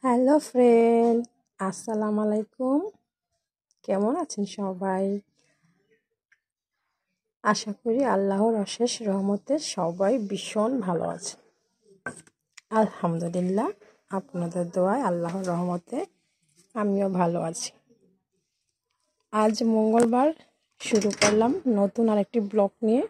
Hello friend, আসসালামু আলাইকুম। কেমন আছেন সবাই? আশা করি আল্লাহর অশেষ রহমতে সবাই ভীষণ ভালো আছে। আলহামদুলিল্লাহ, আপনাদের দোয়ায় আল্লাহর রহমতে আমিও ভালো আছি। আজ মঙ্গলবার শুরু করলাম নতুন আরেকটি ব্লগ নিয়ে।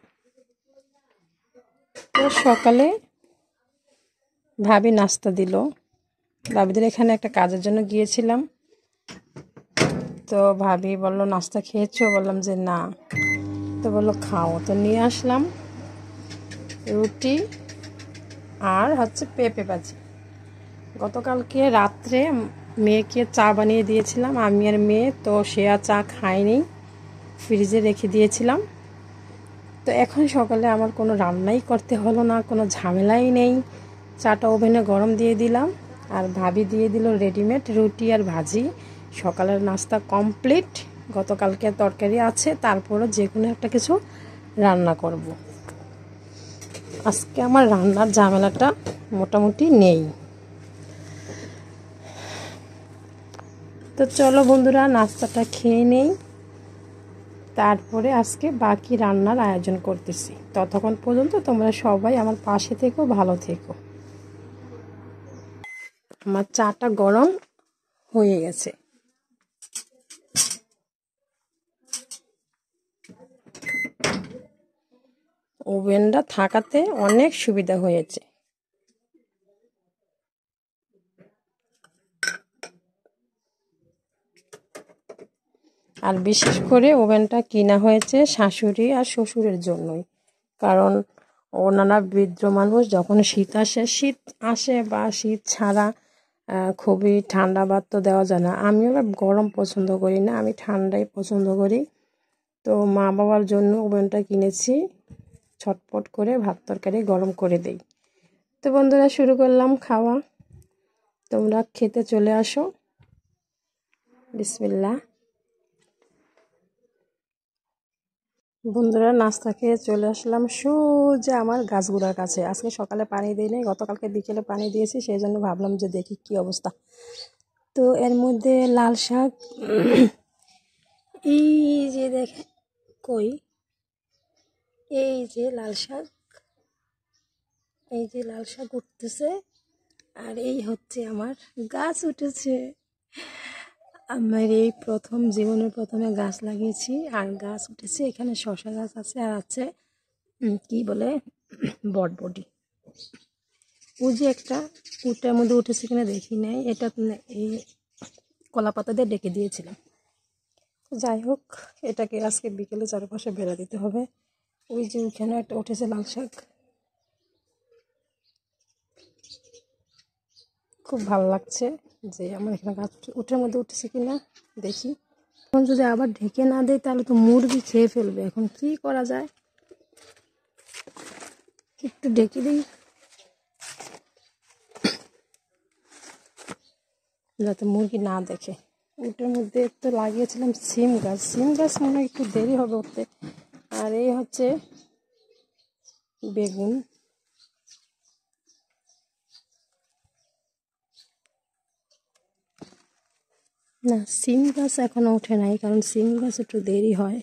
তো সকালে ভাবি নাস্তা দিল। ভাবিদের এখানে একটা কাজের জন্য গিয়েছিলাম, তো ভাবি বললো নাস্তা খেয়েছো? বললাম যে না। তো বললো খাও। তো নিয়ে আসলাম রুটি আর পেঁপে ভাজি। গতকালকে রাত্রে মেয়েকে চা বানিয়ে দিয়েছিলাম, আমি আর মেয়ে। তো সে আর চা খায়নি, ফ্রিজে রেখে দিয়েছিলাম। তো এখন সকালে আমার কোনো রান্নাই করতে হলো না, কোনো ঝামেলাই নেই। চাটা ওভেনে গরম দিয়ে দিলাম, আর ভাবি দিয়ে দিল রেডিমেড রুটি আর ভাজি। সকালের নাস্তা কমপ্লিট। গতকালকে তরকারি আছে, তারপরও যে কোনো একটা কিছু রান্না করব। আজকে আমার রান্নার ঝামেলাটা মোটামুটি নেই। তো চলো বন্ধুরা, নাস্তাটা খেয়ে নেই, তারপরে আজকে বাকি রান্নার আয়োজন করতেছি। ততক্ষণ পর্যন্ত তোমরা সবাই আমার পাশে থেকো, ভালো থেকো। আমার চাটা গরম হয়ে গেছে। ওভেনটা থাকাতে অনেক সুবিধা হয়েছে। আর বিশেষ করে ওভেনটা কিনা হয়েছে শাশুড়ি আর শ্বশুরের জন্যই, কারণ ওনারা বৃদ্ধ মানুষ। যখন শীত আসে বা শীত ছাড়া খুবই ঠান্ডা ভাত তো দেওয়া যায় না। আমি আবার গরম পছন্দ করি না, আমি ঠান্ডাই পছন্দ করি। তো মা বাবার জন্য ওভেনটা কিনেছি, ছটপট করে ভাত তরকারি গরম করে দেই। তো বন্ধুরা, শুরু করলাম খাওয়া। তোমরা খেতে চলে আসো। বিসমিল্লাহ। বন্ধুরা, নাস্তা খেয়ে চলে আসলাম সোজা আমার গাছগুলোর কাছে। আজকে সকালে পানি দিই নাই, গতকালকে বিকেলে পানি দিয়েছি, সেই জন্য ভাবলাম যে দেখি কি অবস্থা। তো এর মধ্যে লাল শাক, এই যে দেখে কই, এই যে লাল শাক, এই যে লাল শাক উঠতেছে। আর এই হচ্ছে আমার গাছ উঠেছে। আমার এই জীবনের প্রথমে গাছ লাগিয়েছি, আর গাছ উঠেছে। এখানে শসা গাছ আছে, আর আছে কি বলে বটবটি। ওই যে একটা উটার মধ্যে উঠেছে কিনা দেখি নাই, এটা এই কলা পাতা দিয়ে ডেকে দিয়েছিলাম। যাই হোক, এটাকে আজকে বিকেলে চারপাশে বেড়া দিতে হবে। ওই যে ওইখানে একটা উঠেছে লাল শাক, খুব ভালো লাগছে যে আমার এখানে গাছ উঠের মধ্যে উঠেছে কিনা দেখি। এখন যদি আবার ঢেকে না দেয় তাহলে তো মুরগি খেয়ে ফেলবে। এখন কি করা যায়, একটু ঢেকে দিই যাতে মুরগি না দেখে। ওটার মধ্যে তো লাগিয়েছিলাম সিম গাছ মনে হয় একটু দেরি হবে উঠতে। আর এই হচ্ছে বেগুন। না, সিম গাছ এখনো ওঠে নাই, কারণ সিম গাছ একটু দেরি হয়।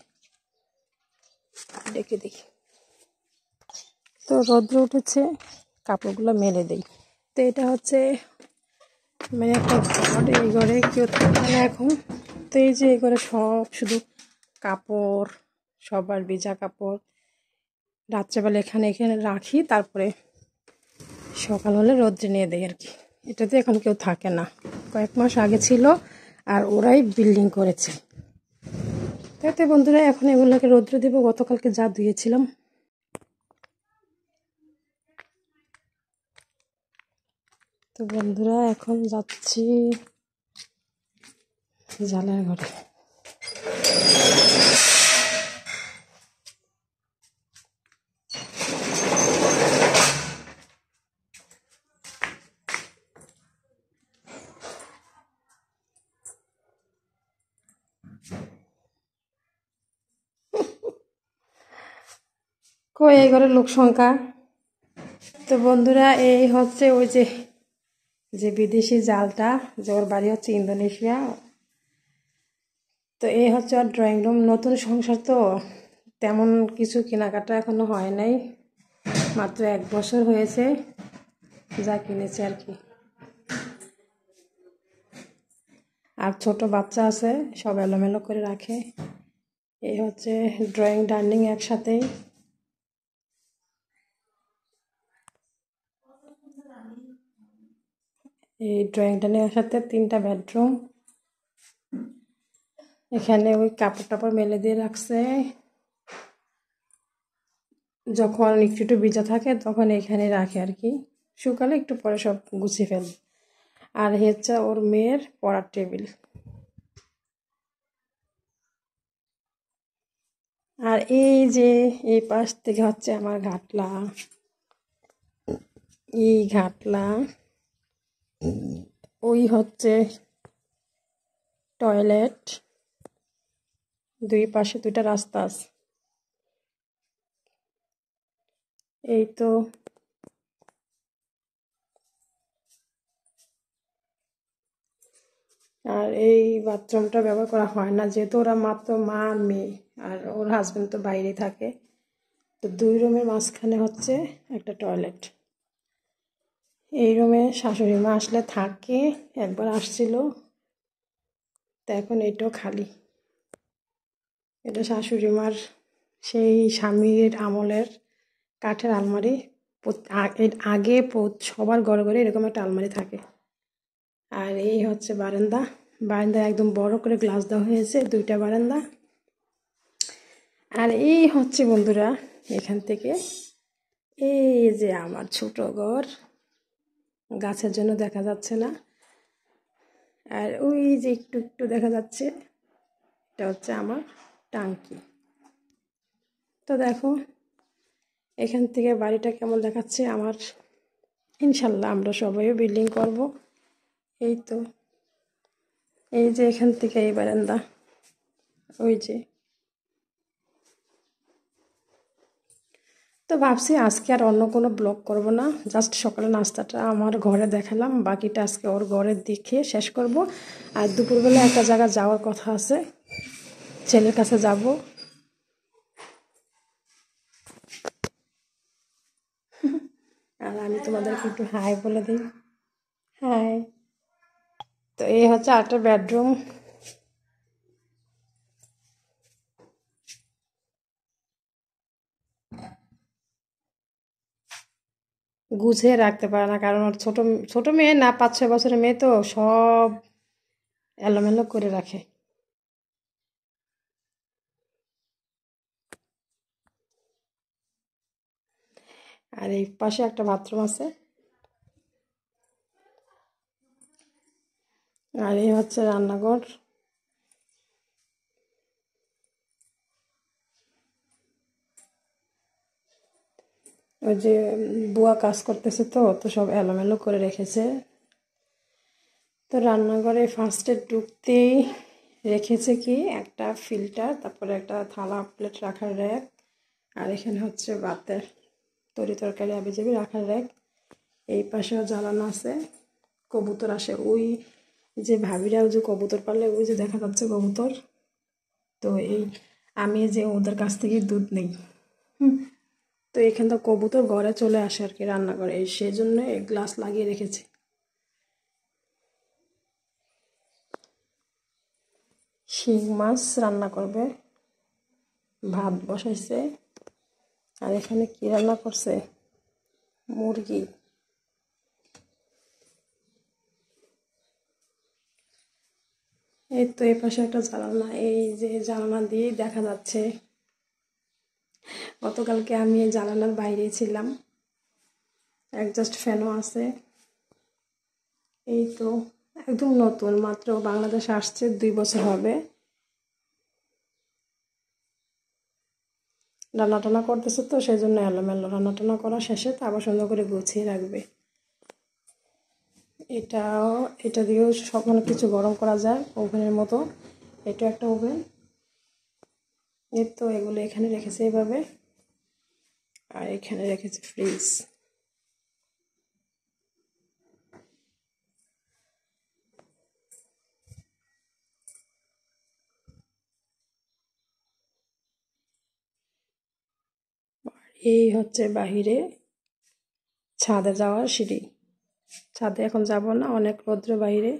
ডেকে দেখি। তো রৌদ্র উঠেছে, কাপড়গুলো মেলে দেই। তো এটা হচ্ছে মানে একটা ঘর, এই ঘরে কেউ থাকে না এখন। তো এই যে এই ঘরে সব শুধু কাপড়, সবার ভিজা কাপড় রাত্রেবেলা এখানে এখানে রাখি, তারপরে সকাল হলে রোদ্রে নিয়ে দেয় আর কি। এটাতে এখন কেউ থাকে না, কয়েক মাস আগে ছিল, আর ওরাই বিল্ডিং করেছে। তাতে বন্ধুরা এখন এগুলোকে রোদ্রে দেবো। গতকালকে যা ধুয়েছিলাম। তো বন্ধুরা, এখন যাচ্ছি জালের ঘরে। এই ঘরের লোক সংখ্যা। তো বন্ধুরা, এই হচ্ছে ওই যে যে বিদেশি জালটা, যে ওর বাড়ি হচ্ছে ইন্দোনেশিয়া। তো এই হচ্ছে ওর ড্রয়িং রুম। নতুন সংসার তো তেমন কিছু কেনাকাটা এখনো হয় নাই, মাত্র 1 বছর হয়েছে যা কিনেছে আর কি। আর ছোট বাচ্চা আছে, সব এলোমেলো করে রাখে। এই হচ্ছে ড্রয়িং ডাইনিং একসাথেই। এই ড্রয়িং ডাইনিং এর সাথে 3টা বেডরুম। এখানে ওই কাপড় টাপড় মেলে দিয়ে রাখছে, যখন একটু একটু ভিজা থাকে তখন এখানে রাখে আর কি, শুকালে একটু পরে সব গুছিয়ে ফেলে। আর হচ্ছে ওর মেয়ের পড়ার টেবিল। আর এই যে এই পাশ থেকে হচ্ছে আমার ঘাটলা। এই ঘাটলা, ওই হচ্ছে টয়লেট। 2 পাশে 2টা রাস্তা আছে। এই তো আর এই বাথরুমটা ব্যবহার করা হয় না, যেহেতু ওরা মাত্র মা আর মেয়ে, আর ওর হাজবেন্ড তো বাইরেই থাকে। তো 2 রুমের মাঝখানে হচ্ছে একটা টয়লেট। এই রুমে শাশুড়ি মা আসলে থাকে, একবার আসছিল, তো এখন এটাও খালি। এটা শাশুড়ি মার সেই স্বামীর আমলের কাঠের আলমারি। এর আগে সবার ঘরে ঘরে এরকম একটা আলমারি থাকে। আর এই হচ্ছে বারান্দা। বারান্দায় একদম বড় করে গ্লাস দেওয়া হয়েছে, 2টা বারান্দা। আর এই হচ্ছে বন্ধুরা, এখান থেকে এই যে আমার ছোট ঘর, গাছের জন্য দেখা যাচ্ছে না। আর ওই যে একটু একটু দেখা যাচ্ছে, এটা হচ্ছে আমার টাঙ্কি। তো দেখো এখান থেকে বাড়িটা কেমন দেখাচ্ছে আমার। ইনশাল্লাহ আমরা সবাই বিল্ডিং করব। এই তো এই যে এখান থেকে এই বারান্দা, ওই যে। তো ভাবছি আজকে আর অন্য কোনো ব্লগ করব না, জাস্ট সকালে নাস্তাটা আমার ঘরে দেখালাম, বাকিটা আজকে ওর ঘরে দেখে শেষ করব। আর দুপুরবেলা একটা জায়গা যাওয়ার কথা আছে, ছেলের কাছে যাব। আর আমি তোমাদেরকে একটু হাই বলে দিই। হাই। তো এই হচ্ছে একটা বেডরুম। গুছিয়ে রাখতে পারে না, কারণ ওর ছোট ছোট মেয়ে না, 5-6 বছরের মেয়ে, তো সব এলোমেলো করে রাখে। আর এই পাশে একটা বাথরুম আছে। আর এই হচ্ছে রান্নাঘর। ওই যে বুয়া কাজ করতেছে, তো তো সব এলোমেলো করে রেখেছে। তো রান্নাঘরে ফার্স্টে ঢুকতেই রেখেছে কি একটা ফিল্টার, তারপরে একটা থালা প্লেট রাখার র্যাক। আর এখানে হচ্ছে ভাতের তরি তরকারি আবিজাবি রাখার র্যাক। এই পাশেও জ্বালানো আছে, কবুতর আসে। ওই যে ভাবিরা ওই যে কবুতর পালে, ওই যে দেখা যাচ্ছে কবুতর। তো এই আমি যে ওদের কাছ থেকে দুধ নেই, তো এখান থেকে কবুতর ঘরে চলে আসে আর কি রান্নাঘরে, সেই জন্য এই গ্লাস লাগিয়ে রেখেছি। শিং মাছ রান্না করবে, ভাত বসাইছে। আর এখানে কি রান্না করছে, মুরগি। এই তো এই পাশে একটা জানালা, এই যে জানালা দিয়ে দেখা যাচ্ছে। গতকালকে আমি এই জানালার বাইরে ছিলাম, অ্যাডজাস্ট ফ্যানও আছে। এই তো একদম নতুন, মাত্র বাংলাদেশে আসছে, 2 বছর হবে। রান্না টান্না করতেছে, তো সেই জন্য এলোমেলো। রান্না টান্না করা শেষে তো আবার সুন্দর করে গুছিয়ে রাখবে। এটাও, এটা দিয়েও সব অনেক কিছু গরম করা যায় ওভেনের মতো। এটা একটা ওভেন। এই তো এগুলো এখানে রেখেছে এভাবে। আর এখানে রেখেছে ফ্রিজ। এই হচ্ছে বাহিরে ছাদে যাওয়ার সিঁড়ি। ছাদে এখন যাব না, অনেক রৌদ্র বাইরে।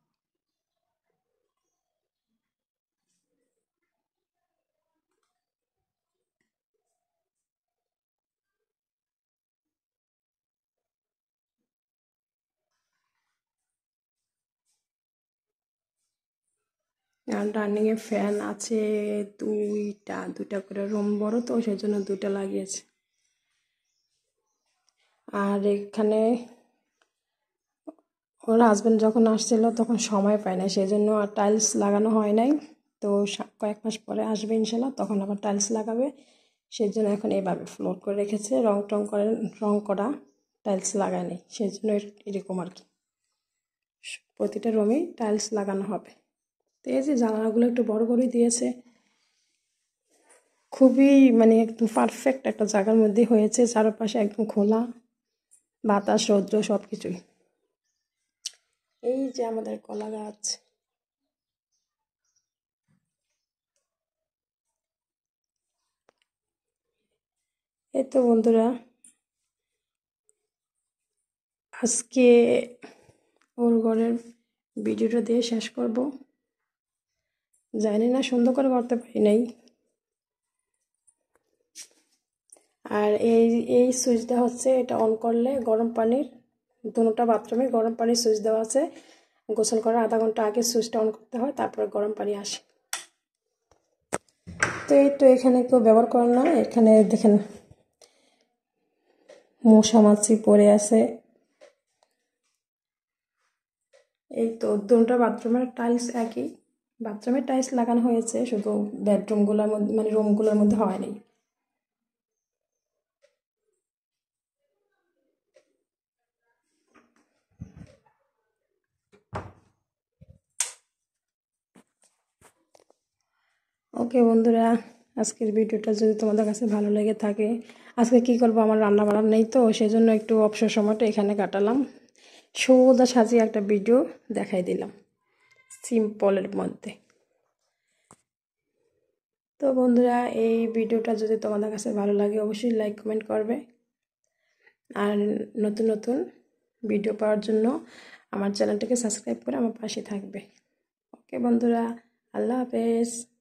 আর ডাইনিংয়ে ফ্যান আছে দুইটা করে, রুম বড় তো সেই জন্য দুইটা লাগিয়েছে। আর এখানে ওর হাজব্যান্ড যখন আসছিল তখন সময় পায় না, সেই জন্য আর টাইলস লাগানো হয় নাই। তো কয়েক মাস পরে আসবে ইনশাল্লাহ, তখন আবার টাইলস লাগাবে। সেই জন্য এখন এইভাবে ফ্লোর করে রেখেছে, রং করা টাইলস লাগায়নি, সেই জন্য এরকম আর কি। প্রতিটা রুমেই টাইলস লাগানো হবে। তো এই যে জানালাগুলো একটু বড় করেই দিয়েছে, খুবই মানে একদম পারফেক্ট একটা জায়গার মধ্যে হয়েছে, চারপাশে একদম খোলা বাতাস রৌদ্র সব কিছুই। এই যে আমাদের কলা গাছ, এই তো বন্ধুরা আজকে ওর ঘরের ভিডিওটা দিয়ে শেষ করব। জানি না সুন্দর করে করতে পারি নাই। আর এই সুইচটা হচ্ছে, এটা অন করলে গরম পানির, দুটোটা বাথরুমে গরম পানির সুইচ দেওয়া আছে। গোসল করার আধা ঘন্টা আগে সুইচটা অন করতে হয়, তারপরে গরম পানি আসে। তো এই তো এখানে কেউ ব্যবহার করে না। এখানে দেখেন মশা মাছি পড়ে আছে। এই তো দুটোটা বাথরুমের টাইলস একই, বাথরুমের টাইলস লাগানো হয়েছে, শুধু বেডরুমগুলোর মধ্যে মানে রুমগুলোর মধ্যে হয়নি। ওকে বন্ধুরা, আজকের ভিডিওটা যদি তোমাদের কাছে ভালো লেগে থাকে, আজকে কি করবো, আমার রান্না বান্না নেই তো সেই জন্য একটু অবসর সময়টা এখানে কাটালাম। সোজা সাজিয়ে একটা ভিডিও দেখাই দিলাম সিম্পলের মধ্যে। তো বন্ধুরা, এই ভিডিওটা যদি তোমাদের কাছে ভালো লাগে অবশ্যই লাইক কমেন্ট করবে। আর নতুন নতুন ভিডিও পাওয়ার জন্য আমার চ্যানেলটাকে সাবস্ক্রাইব করে আমার পাশে থাকবে। ওকে বন্ধুরা, আল্লাহ হাফেজ।